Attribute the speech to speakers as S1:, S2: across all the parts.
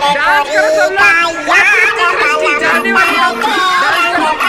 S1: Dance करो सब लोग। जाने वाली डांस करो।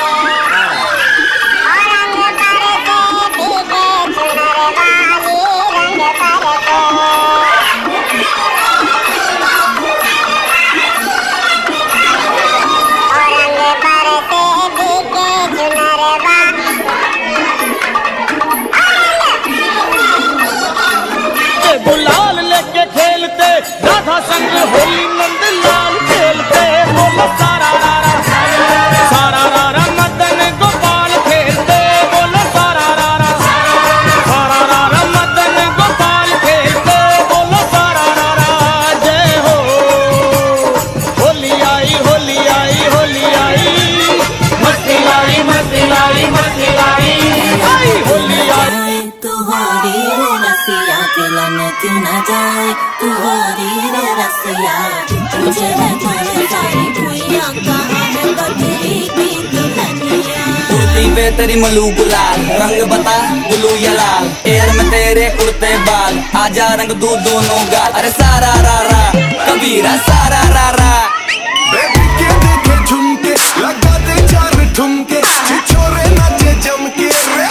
S2: गुलाल लेके खेलते राधा संग होली नंदलाल खेलते बोलो सारा रारा सारा रारा मदन गोपाल खेलते बोलो सारा रारा सारा रारा मदन गोपाल खेलते बोलो सारा रारा जय हो। होली आई होली आई होली आई मस्ती लाई मस्ती लाई मस्ती लाई आई होली आई।
S3: तू होरी रे रसिया दिलन क्यों न जाए तू होरी रे रसिया तुझे न जाए सारी दुनिया कहाँ है बदली की दुल्हनिया।
S4: उड़ती वे तेरी मलू गुलाल रंग बता ब्लू या लाल एयर में तेरे उड़ते बाल आजा रंग दू दोनों गाल अरे सारा रारा कबीरा सारा रारा।
S5: बेबी के देखे झुमके लगा दे चार ठुमके छोरे नाचे जम के रे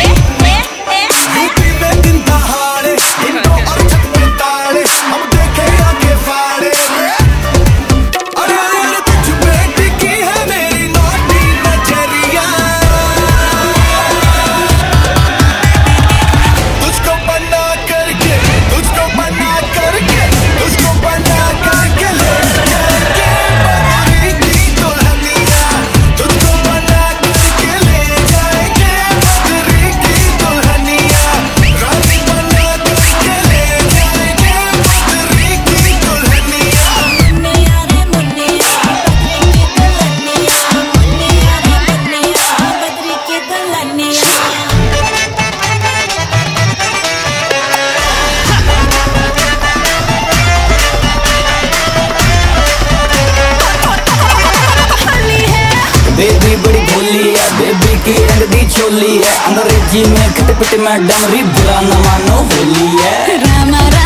S5: यूपी में दिन दहाड़े इंडो और छत पे ताड़े हम देखे आगे फाड़े रे अरे अरे तुझ पे टिकी है मेरी नौटी नजरिया तुझको बना करके तुझको बना करके तुझको बना करके ले जाएंगे बदरी की दुल्हनिया तुझको बना करके ले जाएंगे बदरी की दुल्हनिया रानी बना करके ले जाएंगे बदरी की दुल्हनिया।
S3: मुन्निया रे मुन्निया बदरी की दुल्हनिया।
S4: बेबी बड़ी भोली है बेबी की रंग दी चोली है अंग्रेजी में खटपट मैडम री बुरा न मानो होली है।
S3: रामा